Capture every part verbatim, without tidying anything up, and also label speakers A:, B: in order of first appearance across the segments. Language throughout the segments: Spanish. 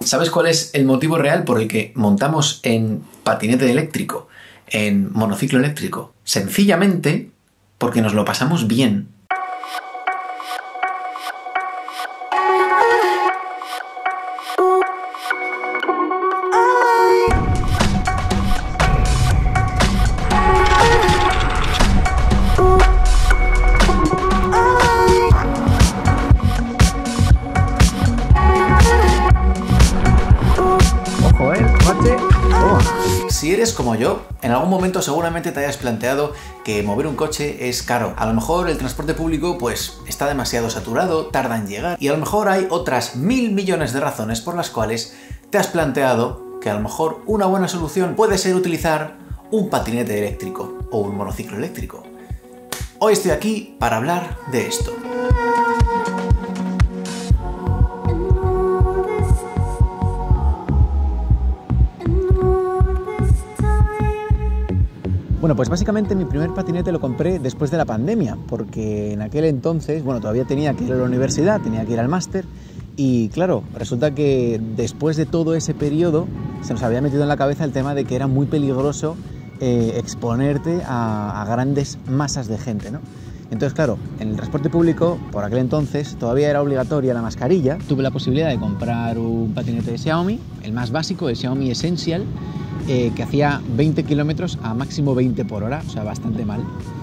A: ¿Sabes cuál es el motivo real por el que montamos en patinete eléctrico, en monociclo eléctrico? Sencillamente porque nos lo pasamos bien. Si eres como yo, en algún momento seguramente te hayas planteado que mover un coche es caro. A lo mejor el transporte público pues está demasiado saturado, tarda en llegar, y a lo mejor hay otras mil millones de razones por las cuales te has planteado que a lo mejor una buena solución puede ser utilizar un patinete eléctrico o un monociclo eléctrico. Hoy estoy aquí para hablar de esto.
B: Bueno, pues básicamente mi primer patinete lo compré después de la pandemia, porque en aquel entonces, bueno, todavía tenía que ir a la universidad, tenía que ir al máster, y claro, resulta que después de todo ese periodo se nos había metido en la cabeza el tema de que era muy peligroso eh, exponerte a, a grandes masas de gente, ¿no? Entonces, claro, en el transporte público, por aquel entonces, todavía era obligatoria la mascarilla. Tuve la posibilidad de comprar un patinete de Xiaomi, el más básico, el Xiaomi Essential, Eh, que hacía veinte kilómetros a máximo veinte por hora, o sea, bastante mal.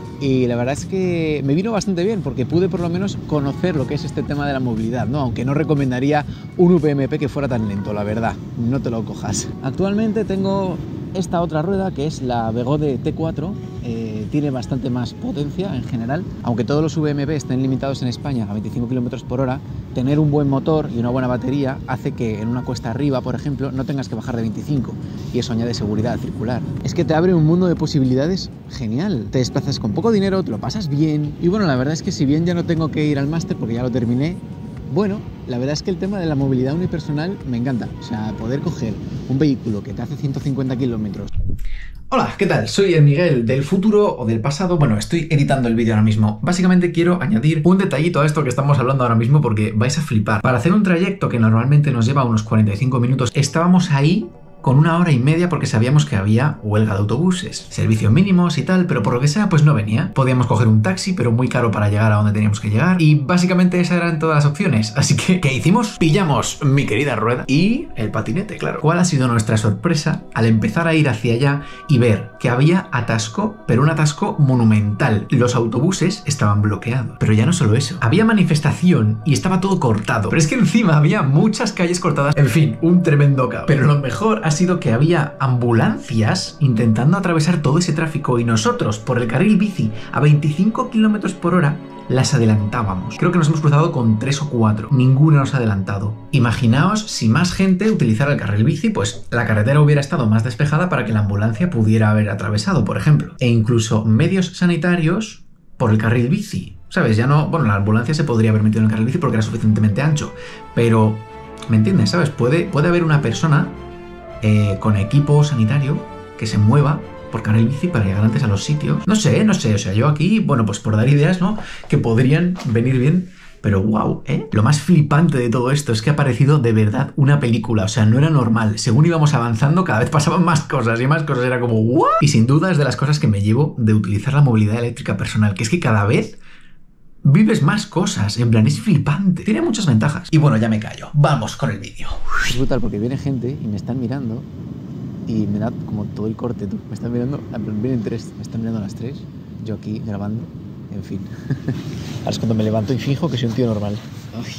B: Y la verdad es que me vino bastante bien porque pude por lo menos conocer lo que es este tema de la movilidad, ¿no? Aunque no recomendaría un U P M P que fuera tan lento, la verdad, no te lo cojas. Actualmente tengo esta otra rueda que es la Begode T cuatro, eh, tiene bastante más potencia en general, aunque todos los U V M P estén limitados en España a veinticinco kilómetros por hora, tener un buen motor y una buena batería hace que en una cuesta arriba, por ejemplo, no tengas que bajar de veinticinco, y eso añade seguridad circular. Es que te abre un mundo de posibilidades genial, te desplazas con poco dinero, te lo pasas bien, y bueno, la verdad es que si bien ya no tengo que ir al máster porque ya lo terminé, bueno, la verdad es que el tema de la movilidad unipersonal me encanta. O sea, poder coger un vehículo que te hace ciento cincuenta kilómetros.
A: Hola, ¿qué tal? Soy el Miguel del futuro o del pasado. Bueno, estoy editando el vídeo ahora mismo. Básicamente quiero añadir un detallito a esto que estamos hablando ahora mismo porque vais a flipar. Para hacer un trayecto que normalmente nos lleva unos cuarenta y cinco minutos, estábamos ahí con una hora y media porque sabíamos que había huelga de autobuses, servicios mínimos y tal, pero por lo que sea pues no venía. Podíamos coger un taxi, pero muy caro para llegar a donde teníamos que llegar, y básicamente esas eran todas las opciones. Así que, ¿qué hicimos? Pillamos mi querida rueda y el patinete, claro. ¿Cuál ha sido nuestra sorpresa al empezar a ir hacia allá y ver que había atasco, pero un atasco monumental? Los autobuses estaban bloqueados, pero ya no solo eso, había manifestación y estaba todo cortado, pero es que encima había muchas calles cortadas. En fin, un tremendo caos. Pero lo mejor ha sido que había ambulancias intentando atravesar todo ese tráfico y nosotros, por el carril bici a veinticinco kilómetros por hora, las adelantábamos. Creo que nos hemos cruzado con tres o cuatro. Ninguna nos ha adelantado. Imaginaos si más gente utilizara el carril bici, pues la carretera hubiera estado más despejada para que la ambulancia pudiera haber atravesado, por ejemplo. E incluso medios sanitarios por el carril bici. ¿Sabes? Ya no... Bueno, la ambulancia se podría haber metido en el carril bici porque era suficientemente ancho. Pero... ¿me entiendes? ¿Sabes? Puede, puede haber una persona Eh, con equipo sanitario que se mueva por carril bici para llegar antes a los sitios. No sé, no sé, o sea, yo aquí, bueno, pues por dar ideas, ¿no? Que podrían venir bien, pero wow, ¿eh? Lo más flipante de todo esto es que ha parecido de verdad una película, o sea, no era normal. Según íbamos avanzando, cada vez pasaban más cosas y más cosas, era como ¿what? Y sin duda es de las cosas que me llevo de utilizar la movilidad eléctrica personal, que es que cada vez vives más cosas, en plan, es flipante. Tiene muchas ventajas. Y bueno, ya me callo. Vamos con el vídeo.
B: Es brutal porque viene gente y me están mirando y me da como todo el corte, tú. Me están mirando, en plan, vienen tres, me están mirando a las tres, yo aquí grabando, en fin. Ahora es cuando me levanto y fijo que soy un tío normal. Ay.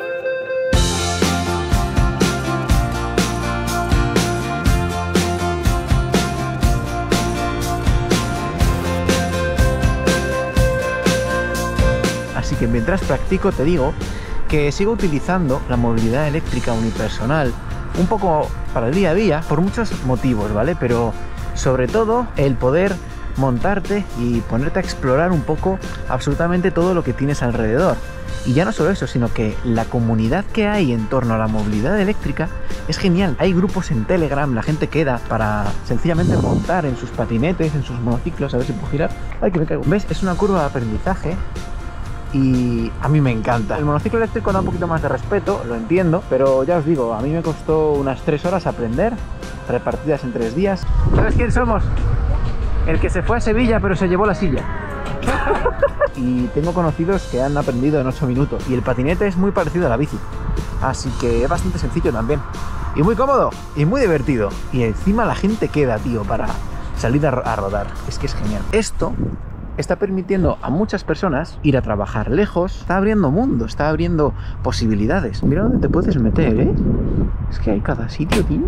B: Así que mientras practico te digo que sigo utilizando la movilidad eléctrica unipersonal un poco para el día a día por muchos motivos, ¿vale? Pero sobre todo el poder montarte y ponerte a explorar un poco absolutamente todo lo que tienes alrededor. Y ya no solo eso, sino que la comunidad que hay en torno a la movilidad eléctrica es genial. Hay grupos en Telegram, la gente queda para sencillamente montar en sus patinetes, en sus monociclos, a ver si puedo girar. ¡Ay, que me caigo! ¿Ves? Es una curva de aprendizaje y a mí me encanta. El monociclo eléctrico da un poquito más de respeto, lo entiendo, pero ya os digo, a mí me costó unas tres horas aprender, repartidas en tres días. ¿Sabes quién somos? El que se fue a Sevilla pero se llevó la silla. Y tengo conocidos que han aprendido en ocho minutos y el patinete es muy parecido a la bici, así que es bastante sencillo también y muy cómodo y muy divertido, y encima la gente queda, tío, para salir a, a rodar. Es que es genial. Esto está permitiendo a muchas personas ir a trabajar lejos, está abriendo mundo, está abriendo posibilidades. Mira dónde te puedes meter, ¿eh? Es que hay cada sitio, tío.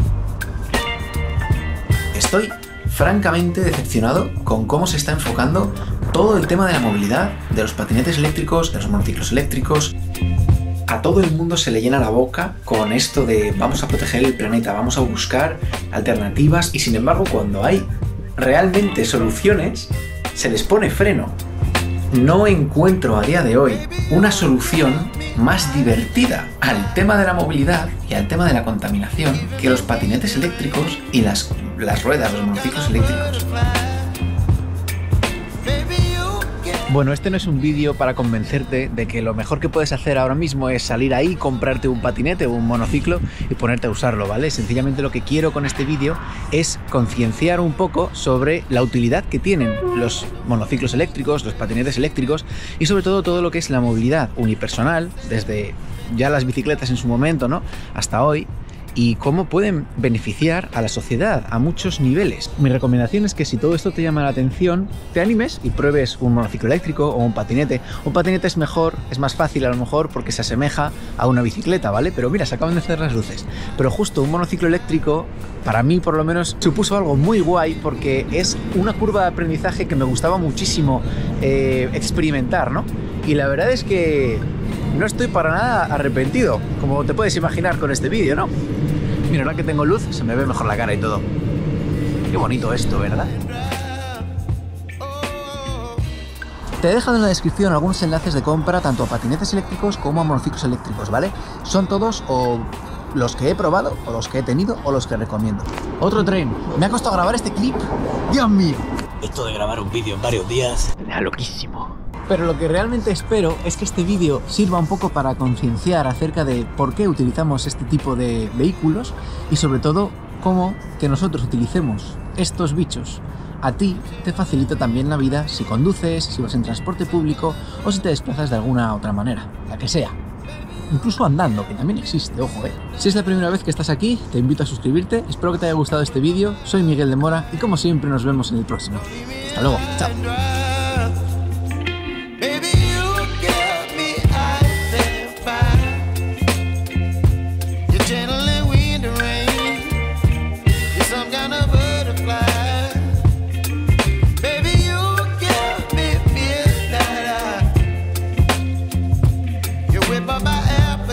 A: Estoy francamente decepcionado con cómo se está enfocando todo el tema de la movilidad, de los patinetes eléctricos, de los monociclos eléctricos. A todo el mundo se le llena la boca con esto de vamos a proteger el planeta, vamos a buscar alternativas, y sin embargo cuando hay realmente soluciones se les pone freno. No encuentro a día de hoy una solución más divertida al tema de la movilidad y al tema de la contaminación que los patinetes eléctricos y las, las ruedas, los monociclos eléctricos.
B: Bueno, este no es un vídeo para convencerte de que lo mejor que puedes hacer ahora mismo es salir ahí, comprarte un patinete o un monociclo y ponerte a usarlo, ¿vale? Sencillamente lo que quiero con este vídeo es concienciar un poco sobre la utilidad que tienen los monociclos eléctricos, los patinetes eléctricos y sobre todo todo lo que es la movilidad unipersonal, desde ya las bicicletas en su momento, ¿no?, hasta hoy, y cómo pueden beneficiar a la sociedad a muchos niveles. Mi recomendación es que si todo esto te llama la atención, te animes y pruebes un monociclo eléctrico o un patinete. Un patinete es mejor, es más fácil a lo mejor porque se asemeja a una bicicleta, ¿vale? Pero mira, se acaban de hacer las luces. Pero justo un monociclo eléctrico, para mí por lo menos, supuso algo muy guay porque es una curva de aprendizaje que me gustaba muchísimo eh, experimentar, ¿no? Y la verdad es que no estoy para nada arrepentido, como te puedes imaginar con este vídeo, ¿no? Mira, ahora que tengo luz, se me ve mejor la cara y todo. Qué bonito esto, ¿verdad? Te he dejado en la descripción algunos enlaces de compra tanto a patinetes eléctricos como a monociclos eléctricos, ¿vale? Son todos o los que he probado, o los que he tenido, o los que recomiendo. Otro tren. Me ha costado grabar este clip. ¡Dios mío!
C: Esto de grabar un vídeo en varios días
B: me da loquísimo. Pero lo que realmente espero es que este vídeo sirva un poco para concienciar acerca de por qué utilizamos este tipo de vehículos y sobre todo cómo que nosotros utilicemos estos bichos a ti te facilita también la vida si conduces, si vas en transporte público o si te desplazas de alguna otra manera, la que sea. Incluso andando, que también existe, ojo, eh. Si es la primera vez que estás aquí, te invito a suscribirte, espero que te haya gustado este vídeo, soy Miguel de Mora y como siempre nos vemos en el próximo. Hasta luego, chao.